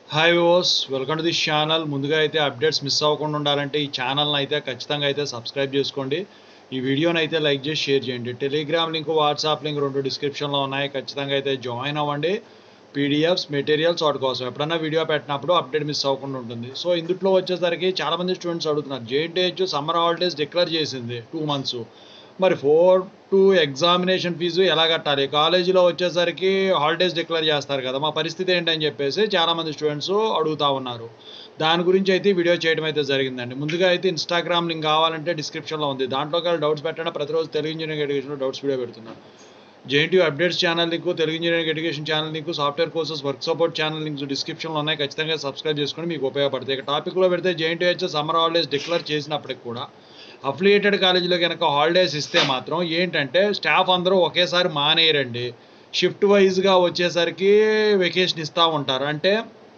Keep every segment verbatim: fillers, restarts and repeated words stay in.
Hi viewers, welcome to this channel. ముందుగా అయితే updates miss అవ్వకుండా ఉండాలంటే ఈ ఛానల్ని అయితే ఖచ్చితంగా అయితే సబ్స్క్రైబ్ చేసుకోండి. ఈ వీడియోని అయితే లైక్ చేసి షేర్ చేయండి. టెలిగ్రామ్ లింక్, వాట్సాప్ లింక్ రెండు డిస్క్రిప్షన్లో ఉన్నాయి. ఖచ్చితంగా అయితే జాయిన్ అవ్వండి. పీడిఎఫ్స్, మెటీరియల్స్ వాటి కోసం ఎప్పుడన్నా వీడియో పెట్టినప్పుడు అప్డేట్ మిస్ అవ్వకుండా ఉంటుంది. సో ఇందులో వచ్చేసరికి చాలామంది స్టూడెంట్స్ అడుగుతున్నారు, జేఎన్టీహెచ్ సమ్మర్ హాలిడేస్ డిక్లేర్ చేసింది టూ మంత్స్, మరి ఫోర్ టు ఎగ్జామినేషన్ ఫీజు ఎలా కట్టాలి, కాలేజీలో వచ్చేసరికి హాలిడేస్ డిక్లేర్ చేస్తారు కదా, మా పరిస్థితి ఏంటని చెప్పేసి చాలామంది స్టూడెంట్స్ అడుగుతూ ఉన్నారు. దాని గురించి అయితే వీడియో చేయడం అయితే జరిగిందండి. ముందుగా అయితే ఇన్స్టాగ్రామ్ లింక్ కావాలంటే డిస్క్రిప్షన్లో ఉంది, దాంట్లోకి డౌట్స్ పెట్టండి. ప్రతిరోజు తెలుగు ఇంజనీరింగ్ ఎడ్యుకేషన్లో డౌట్స్ వీడియో పెడుతున్నాను. JNT updates channel link, Telugu engineering education channel link, software courses work support channel links డిస్క్రిప్షన్లో ఉన్నాయి. ఖచ్చితంగా సబ్స్క్రైబ్ చేసుకొని మీకు ఉపయోగపడతాయి. ఇక టాపిక్లో పెడితే జేఎన్టీహెచ్ సమ్మర్ హాలిడేస్ డిక్లేర్ చేసినప్పటికి కూడా అఫిలియేటెడ్ కాలేజీలో కనుక హాలిడేస్ ఇస్తే మాత్రం ఏంటంటే స్టాఫ్ అందరూ ఒకేసారి మానేయరండి. షిఫ్ట్ వైజ్గా వచ్చేసరికి వెకేషన్ ఇస్తూ ఉంటారు. అంటే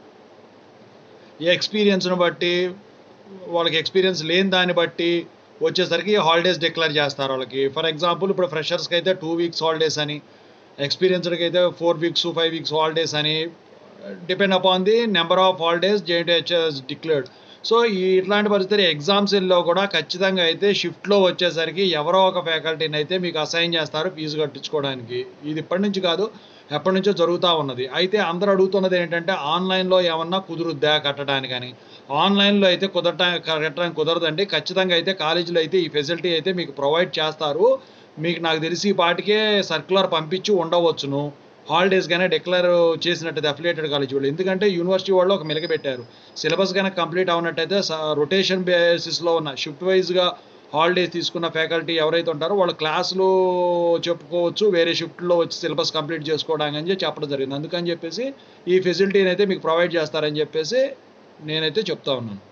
ఎక్స్పీరియన్స్ను బట్టి, వాళ్ళకి ఎక్స్పీరియన్స్ లేని దాన్ని బట్టి వచ్చేసరికి హాలిడేస్ డిక్లేర్ చేస్తారు వాళ్ళకి. ఫర్ ఎగ్జాంపుల్ ఇప్పుడు ఫ్రెషర్స్కి అయితే టూ వీక్స్ హాలిడేస్ అని, ఎక్స్పీరియన్స్డ్కి అయితే four weeks five weeks holidays అని, depend upon the number of holidays JNTH declared. So ఈ ఇట్లాంటి పరిస్థితి ఎగ్జామ్స్లో కూడా ఖచ్చితంగా అయితే షిఫ్ట్లో వచ్చేసరికి ఎవరో ఒక ఫ్యాకల్టీని అయితే మీకు అసైన్ చేస్తారు ఫీజు కట్టించుకోవడానికి. ఇది ఇప్పటి నుంచి కాదు, ఎప్పటి నుంచో జరుగుతూ ఉన్నది. అయితే అందరూ అడుగుతున్నది ఏంటంటే ఆన్లైన్లో ఏమన్నా కుదురుద్దా కట్టడానికని. ఆన్లైన్లో అయితే కుదరటా కట్టడానికి కుదరదండి. ఖచ్చితంగా అయితే కాలేజీలో అయితే ఈ ఫెసిలిటీ అయితే మీకు ప్రొవైడ్ చేస్తారు. మీకు నాకు తెలిసి ఈ పాటికే సర్క్యులర్ పంపించి ఉండవచ్చును, హాలిడేస్ కానీ డిక్లేర్ చేసినట్టయితే అఫిలియేటెడ్ కాలేజీ వాళ్ళు. ఎందుకంటే యూనివర్సిటీ వాళ్ళు ఒక మెలిక పెట్టారు, సిలబస్ కనుక కంప్లీట్ అవునట్టయితే రొటేషన్ బేసిస్లో ఉన్న షిఫ్ట్ వైజ్గా హాలిడేస్ తీసుకున్న ఫ్యాకల్టీ ఎవరైతే ఉంటారో వాళ్ళు క్లాసులు చెప్పుకోవచ్చు, వేరే షిఫ్ట్లో వచ్చి సిలబస్ కంప్లీట్ చేసుకోవడానికి అని చెప్పడం జరిగింది. అందుకని చెప్పేసి ఈ ఫెసిలిటీని అయితే మీకు ప్రొవైడ్ చేస్తారని చెప్పేసి నేనైతే చెప్తా ఉన్నాను.